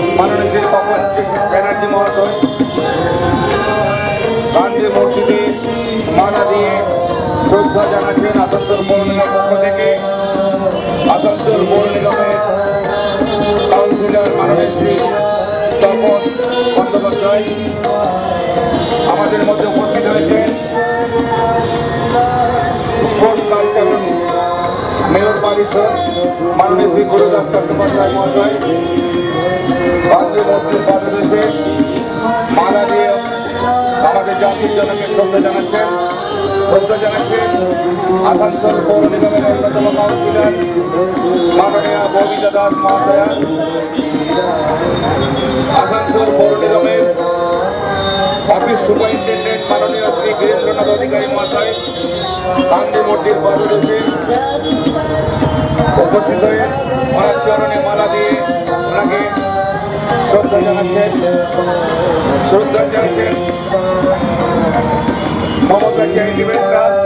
মাননীয় শ্রী তপন ব্যানার্জি মহাশয় গান্ধী মূর্তিতে মালা দিয়ে শ্রদ্ধা জানাচ্ছেন আসানসোল পৌর নিগম পক্ষ থেকে। আসানসোল পৌর নিগমের কাউন্সিলর মাননীয় শ্রী তপন বন্দ্যোপাধ্যায় আমাদের মধ্যে উপস্থিত হয়েছেন। স্পোর্টস কালচার মেয়র পরিষদ মাননীয় শ্রী গুরুদাস চট্টোপাধ্যায় মহাশয় গান্ধী মূর্তির পাদদেশে মালা দিয়ে আমাদের জাতির জনকে শ্রদ্ধা জানাচ্ছেন। আসানসোল পৌর নিগমের অন্যতম কাউন্সিলর মাননীয় ববিতা দাস মহাশয়া, আসানসোল পৌর নিগমের অফিস সুপারিনটেন্ডেন্ট মাননীয় শ্রী বীরেন্দ্রনাথ অধিকারী মহাশয় গান্ধী মূর্তির পাদদেশে উপস্থিত হয়ে ওনার চরণে মালা দিয়ে ওনাকে শ্রদ্ধা জানাচ্ছেন। মমতা চ্যারিটেবল ট্রাস্ট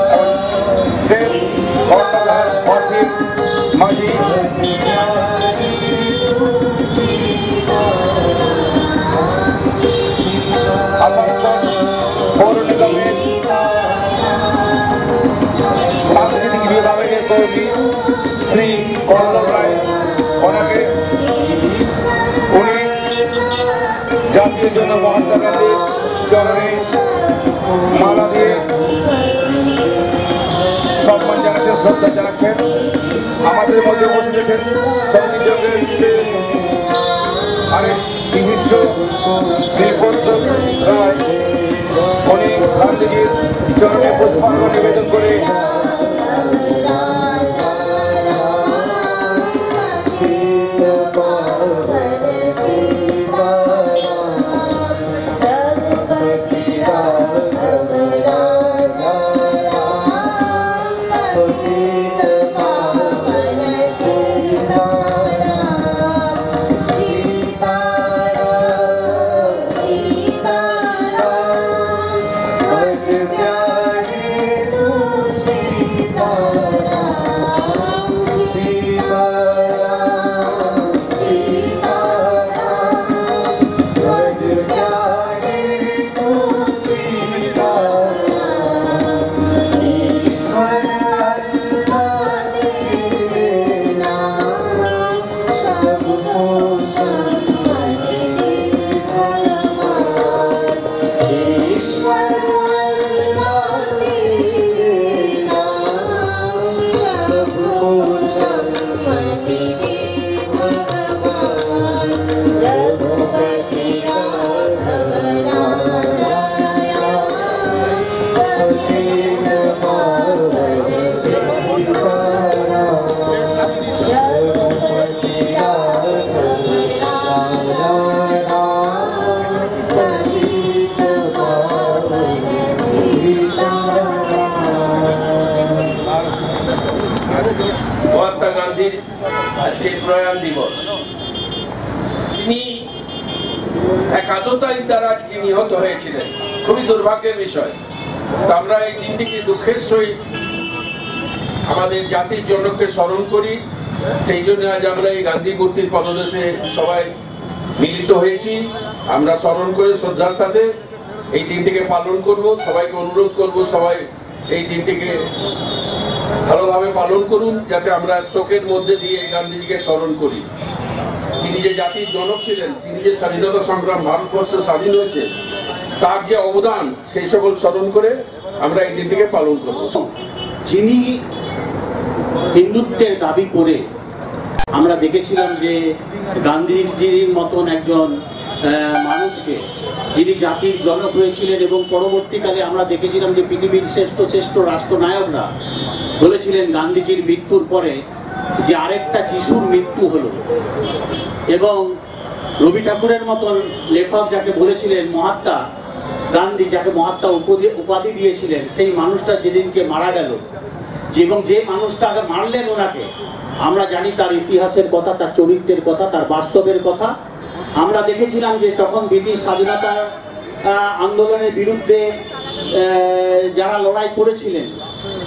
কর্ণধার অসীম মাঝি, আসানসোল পৌর নিগমের সাংস্কৃতিক বিভাগের কর্মী শ্রী কল্লব রায়, ওনাকে উনি জাতির জন্য মহাত্মা গান্ধীর চরণে মালা দিয়ে সম্মান জানাচ্ছেন, শ্রদ্ধা জানাচ্ছেন। আমাদের মধ্যে উপস্থিত সঙ্গীতের আরেক বিশিষ্ট শ্রীপদ রায়, উনি গান্ধীজির চরণে পুষ্পার্ঘ নিবেদন করে প্রয়াণ দিবস। তিনি একাত্মতার দ্বারা আজকে নিহত হয়েছিলেন, খুবই দুর্ভাগ্যের বিষয়। আমরা এই দিনটিকে দুঃখের সহিত আমাদের জাতির জনককে স্মরণ করি। সেই জন্য আজ আমরা এই গান্ধী মূর্তির পদদেশে সবাই মিলিত হয়েছি। আমরা স্মরণ করে শ্রদ্ধার সাথে এই দিনটিকে পালন করব। সবাইকে অনুরোধ করব সবাই এই দিনটিকে ভালোভাবে পালন করুন, যাতে আমরা শোকের মধ্যে দিয়ে গান্ধীজিকে স্মরণ করি। তিনি যে জাতির জনক ছিলেন, তিনি যে স্বাধীনতা সংগ্রাম ভারতবর্ষ স্বাধীন হয়েছে তার যে অবদান, সেই সকল স্মরণ করে আমরা এই দিনটিকে পালন করব। যিনি হিন্দুত্বের দাবি করে আমরা দেখেছিলাম যে গান্ধীজির মতন একজন মানুষকে, যিনি জাতির জনক হয়েছিলেন, এবং পরবর্তীকালে আমরা দেখেছিলাম যে পৃথিবীর শ্রেষ্ঠ রাষ্ট্রনায়করা বলেছিলেন গান্ধীজির মৃত্যুর পরে যে আরেকটা যিশুর মৃত্যু হলো। এবং রবি ঠাকুরের মতন লেখক যাকে বলেছিলেন মহাত্মা গান্ধী, যাকে মহাত্মা উপাধি দিয়েছিলেন, সেই মানুষটা যেদিনকে মারা গেল, এবং যে মানুষটাকে মারলেন ওনাকে, আমরা জানি তার ইতিহাসের কথা, তার চরিত্রের কথা, তার বাস্তবের কথা। আমরা দেখেছিলাম যে তখন ব্রিটিশ স্বাধীনতা আন্দোলনের বিরুদ্ধে যারা লড়াই করেছিলেন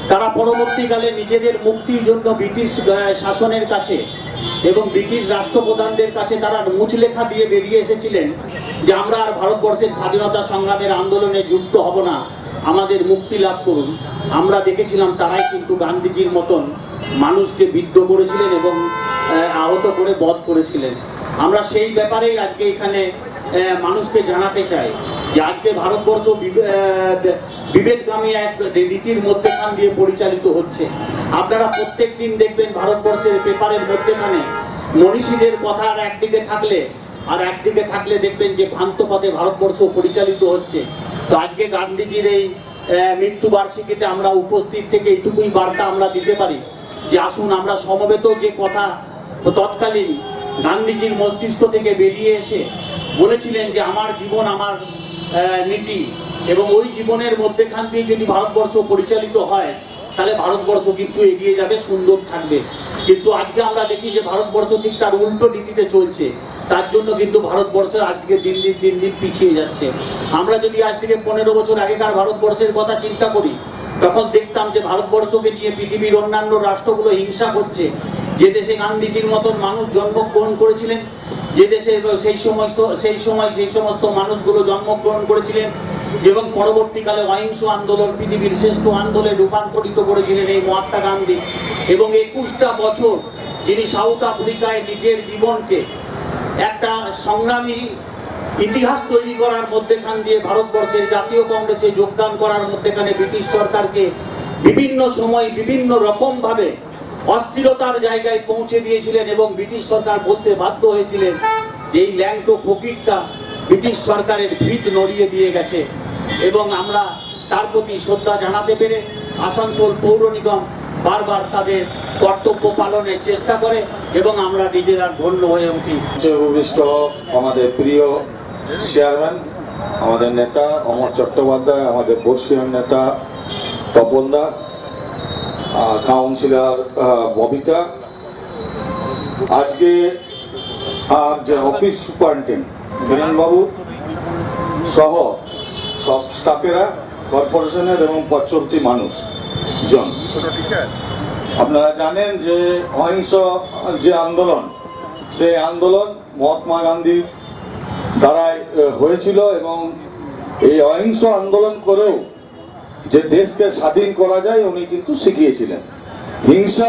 তারা পরবর্তীকালে নিজেদের মুক্তির জন্য ব্রিটিশ শাসনের কাছে এবং ব্রিটিশ রাষ্ট্রপ্রধানদের কাছে তারা মুচলেখা দিয়ে বেরিয়ে এসেছিলেন যে আমরা আর ভারতবর্ষের স্বাধীনতা সংগ্রামের আন্দোলনে যুক্ত হব না, আমাদের মুক্তি লাভ করুন। আমরা দেখেছিলাম তারাই কিন্তু গান্ধীজির মতন মানুষকে বিদ্ধ করেছিলেন এবং আহত করে বধ করেছিলেন। আমরা সেই ব্যাপারেই আজকে এখানে মানুষকে জানাতে চাই যে আজকে ভারতবর্ষ বিবেকগামী এক রীতির মধ্যেখান দিয়ে পরিচালিত হচ্ছে। আপনারা প্রত্যেক দিন দেখবেন ভারতবর্ষের পেপারের মধ্যেখানে মনীষীদের কথা আর একদিকে থাকলে দেখবেন যে ভ্রান্ত পথে ভারতবর্ষ পরিচালিত হচ্ছে। তো আজকে গান্ধীজির এই মৃত্যুবার্ষিকীতে আমরা উপস্থিত থেকে এইটুকুই বার্তা আমরা দিতে পারি যে আসুন আমরা সমবেত যে কথা তৎকালীন গান্ধীজির মস্তিষ্ক থেকে বেরিয়ে এসে বলেছিলেন যে আমার জীবন আমার নীতি, এবং ওই জীবনের মধ্যেখান দিয়ে যদি ভারতবর্ষ পরিচালিত হয় তাহলে ভারতবর্ষ কিন্তু এগিয়ে যাবে, সুন্দর থাকবে। কিন্তু আজকে আমরা দেখি যে ভারতবর্ষ ঠিক তার উল্টো নীতিতে চলছে, তার জন্য কিন্তু ভারতবর্ষের আজকে দিন দিন পিছিয়ে যাচ্ছে। আমরা যদি আজ থেকে 15 বছর আগেকার ভারতবর্ষের কথা চিন্তা করি তখন দেখতাম যে ভারতবর্ষকে নিয়ে পৃথিবীর অন্যান্য রাষ্ট্রগুলো হিংসা করছে। যে দেশে গান্ধীজির মতন মানুষ জন্মগ্রহণ করেছিলেন, যে দেশে সেই সমস্ত মানুষগুলো জন্মগ্রহণ করেছিলেন এবং পরবর্তীকালে অহিংস আন্দোলন পৃথিবীর শ্রেষ্ঠ আন্দোলনে রূপান্তরিত করেছিলেন এই মহাত্মা গান্ধী, এবং 21টা বছর যিনি সাউথ আফ্রিকায় নিজের জীবনকে একটা সংগ্রামী ইতিহাস তৈরি করার মধ্যেখান দিয়ে ভারতবর্ষের জাতীয় কংগ্রেসে যোগদান করার মধ্যেখানে ব্রিটিশ সরকারকে বিভিন্ন সময় বিভিন্ন রকম ভাবে অস্থিরতার জায়গায় পৌঁছে দিয়েছিলেন এবং ব্রিটিশ সরকার বলতে বাধ্য হয়েছিলেন যে এই ল্যাংটো ফকিরটা ব্রিটিশ সরকারের ভিত নড়িয়ে দিয়ে গেছে। এবং আমরা তার প্রতি শ্রদ্ধা জানাতে পেরে আসানসোল পৌর নিগম বারবার তাদের কর্তব্য পালনের চেষ্টা করে এবং আমরা নিজেরা ধন্য হয়ে উঠি। উপবিষ্ট আমাদের প্রিয় চেয়ারম্যান, আমাদের নেতা অমর চট্টোপাধ্যায়, আমাদের বর্ষীয় নেতা তপনদা, কাউন্সিলর ববিতা, আজকে আর যে অফিস সুপারিনটেন্ডেন্ট বীরেনবাবু সহ সব স্টাফেরা, কর্পোরেশনের এবং পথচলতি মানুষজন, আপনারা জানেন যে অহিংস যে আন্দোলন, সেই আন্দোলন মহাত্মা গান্ধীর দ্বারাই হয়েছিল এবং এই অহিংস আন্দোলন করেও যে দেশকে স্বাধীন করা যায় উনি কিন্তু শিখিয়েছিলেন। হিংসা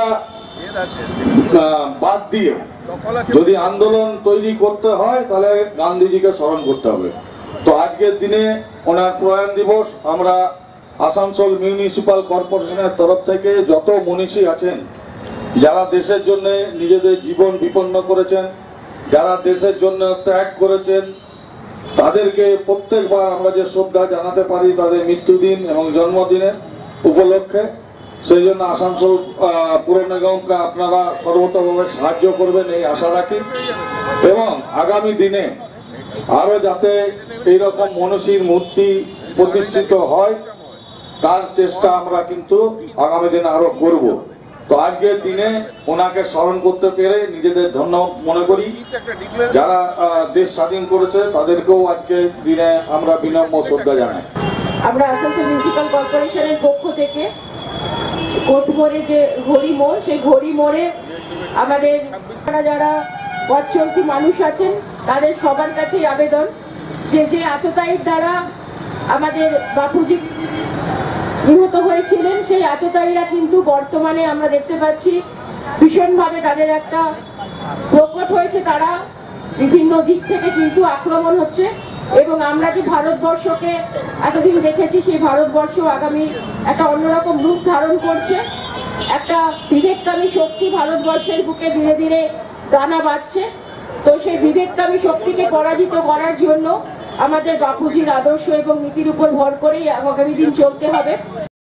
বাদ দিয়ে যদি আন্দোলন তৈরি করতে হয় তাহলে গান্ধীজিকে স্মরণ করতে হবে। তো আজকের দিনে ওনার প্রয়াণ দিবস আমরা আসানসোল মিউনিসিপাল কর্পোরেশনের তরফ থেকে যত মনীষী আছেন, যারা দেশের জন্য নিজেদের জীবন বিপন্ন করেছেন, যারা দেশের জন্য ত্যাগ করেছেন, তাদেরকে প্রত্যেকবার আমরা যে শ্রদ্ধা জানাতে পারি তাদের মৃত্যুদিন এবং জন্মদিনের উপলক্ষে, সেই জন্য আসানসোল পুর নিগমকে আপনারা সর্বতভাবে সাহায্য করবেন এই আশা রাখি, এবং আগামী দিনে আরো যাতে এইরকম মনীষীর মূর্তি প্রতিষ্ঠিত হয় তার চেষ্টা আমরা কিন্তু আগামী দিনে আরো করব। তো আজকের দিনে ওনাকে স্মরণ করতে পেরে নিজেদের ধন্য মনে করি। যারা দেশ স্বাধীন করেছে তাদেরকেও আজকের দিনে আমরা বিনম্র শ্রদ্ধা জানাই। আমরা আসানসোল মিউনিসিপাল কর্পোরেশনের পক্ষ থেকে কোটমোড়ে যে ঘড়ি মোড়, সেই ঘড়ি মোড়ে আমাদের যারা পথচলতি মানুষ আছেন তাদের সবার কাছেই আবেদন যে আততায়ীর দ্বারা আমাদের বাপুজি নিহত হয়েছিলেন, সেই আততায়ীরা কিন্তু বর্তমানে আমরা দেখতে পাচ্ছি ভীষণভাবে তাদের একটা প্রকট হয়েছে, তারা বিভিন্ন দিক থেকে কিন্তু আক্রমণ হচ্ছে এবং আমরা যে ভারতবর্ষকে এতদিন দেখেছি সেই ভারতবর্ষ আগামী একটা অন্যরকম রূপ ধারণ করছে। একটা বিবেককামী শক্তি ভারতবর্ষের বুকে ধীরে ধীরে দানা বাঁধছে। তো সেই বিবেককামী শক্তিকে পরাজিত করার জন্য আমাদের বাপুজির আদর্শ এবং নীতির উপর ভর করেই আগামী দিন চলতে হবে।